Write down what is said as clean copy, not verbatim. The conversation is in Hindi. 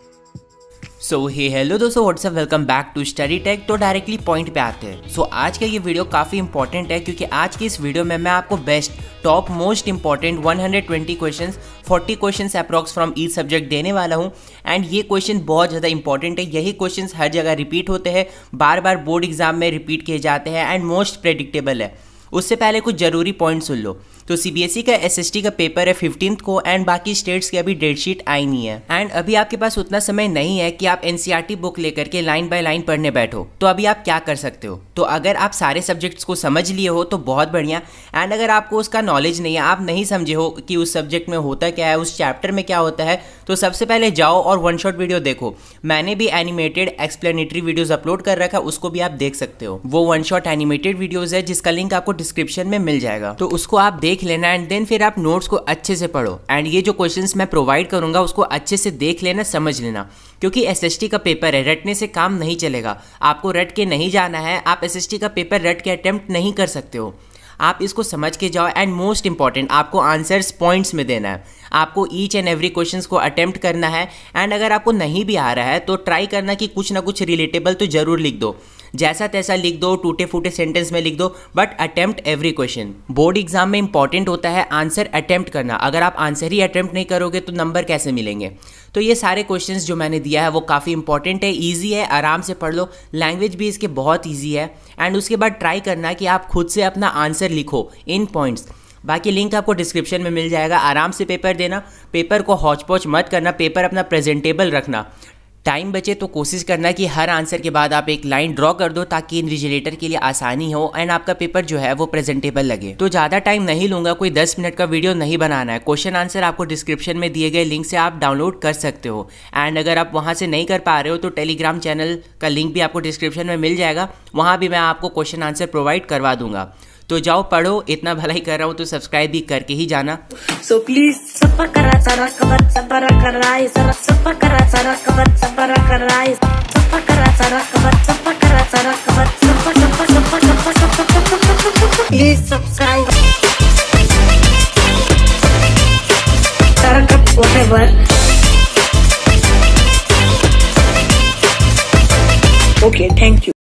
सो हेलो दोस्तों, what's up, welcome back to study tech. तो डायरेक्टली पॉइंट पे आते हैं। सो आज का ये वीडियो काफ़ी इंपॉर्टेंट है क्योंकि आज की इस वीडियो में मैं आपको best top most important 120 questions 40 questions approx from each subject देने वाला हूँ। एंड ये क्वेश्चन बहुत ज़्यादा इंपॉर्टेंट है। यही क्वेश्चंस हर जगह रिपीट होते हैं, बार बार बोर्ड एग्जाम में रिपीट किए जाते हैं एंड मोस्ट प्रेडिक्टेबल है। उससे पहले कुछ जरूरी पॉइंट सुन लो। तो सीबीएसई का एसएसटी का पेपर है 15th को एंड बाकी स्टेट्स की अभी डेट शीट आई नहीं है। एंड अभी आपके पास उतना समय नहीं है कि आप एनसीईआरटी बुक लेकर के लाइन बाय लाइन पढ़ने बैठो। तो अभी आप क्या कर सकते हो? तो अगर आप सारे सब्जेक्ट्स को समझ लिए हो तो बहुत बढ़िया। एंड अगर आपको उसका नॉलेज नहीं है, आप नहीं समझे हो कि उस सब्जेक्ट में होता क्या है, उस चैप्टर में क्या होता है, तो सबसे पहले जाओ और वन शॉट वीडियो देखो। मैंने भी एनिमेटेड एक्सप्लेनेटरी वीडियोस अपलोड कर रखा है, उसको भी आप देख सकते हो। वो वन शॉट एनिमेटेड वीडियोस है जिसका लिंक आपको डिस्क्रिप्शन में मिल जाएगा, तो उसको आप देख लेना। एंड देन फिर आप नोट्स को अच्छे से पढ़ो एंड ये जो क्वेश्चंस मैं प्रोवाइड करूंगा उसको अच्छे से देख लेना, समझ लेना। क्योंकि एसएसटी का पेपर है, रटने से काम नहीं चलेगा। आपको रट के नहीं जाना है। आप एसएसटी का पेपर रट के अटेम्प्ट नहीं कर सकते हो। आप इसको समझ के जाओ। एंड मोस्ट इंपॉर्टेंट, आपको आंसर्स पॉइंट्स में देना है। आपको ईच एंड एवरी क्वेश्चंस को अटेम्प्ट करना है। एंड अगर आपको नहीं भी आ रहा है तो ट्राई करना कि कुछ ना कुछ रिलेटेबल तो जरूर लिख दो। जैसा तैसा लिख दो, टूटे फूटे सेंटेंस में लिख दो, but attempt every question. Board exam में इंपॉर्टेंट होता है आंसर अटेम्प्ट करना। अगर आप आंसर ही अटेम्प्ट नहीं करोगे तो नंबर कैसे मिलेंगे? तो ये सारे क्वेश्चंस जो मैंने दिया है वो काफ़ी इंपॉर्टेंट है, ईजी है, आराम से पढ़ लो। लैंग्वेज भी इसके बहुत ईजी है। एंड उसके बाद ट्राई करना कि आप खुद से अपना आंसर लिखो इन पॉइंट्स। बाकी लिंक आपको डिस्क्रिप्शन में मिल जाएगा। आराम से पेपर देना, पेपर को हौच पौच मत करना, पेपर अपना प्रेजेंटेबल रखना। टाइम बचे तो कोशिश करना कि हर आंसर के बाद आप एक लाइन ड्रॉ कर दो ताकि इन्विजिलेटर के लिए आसानी हो एंड आपका पेपर जो है वो प्रेजेंटेबल लगे। तो ज़्यादा टाइम नहीं लूँगा, कोई 10 मिनट का वीडियो नहीं बनाना है। क्वेश्चन आंसर आपको डिस्क्रिप्शन में दिए गए लिंक से आप डाउनलोड कर सकते हो। एंड अगर आप वहाँ से नहीं कर पा रहे हो तो टेलीग्राम चैनल का लिंक भी आपको डिस्क्रिप्शन में मिल जाएगा, वहाँ भी मैं आपको क्वेश्चन आंसर प्रोवाइड करवा दूंगा। तो जाओ पढ़ो, इतना भलाई कर रहा हूँ तो सब्सक्राइब भी करके ही जाना। सो प्लीज सब्र करा सारा कवर सब्र कराई सारा सब्र करा सारा कवर सब्र कराई सब्र करा सारा कवर सब्र करा सारा कवर प्लीज सब्सक्राइब सारा कप व्हाटएवर। Okay, thank you.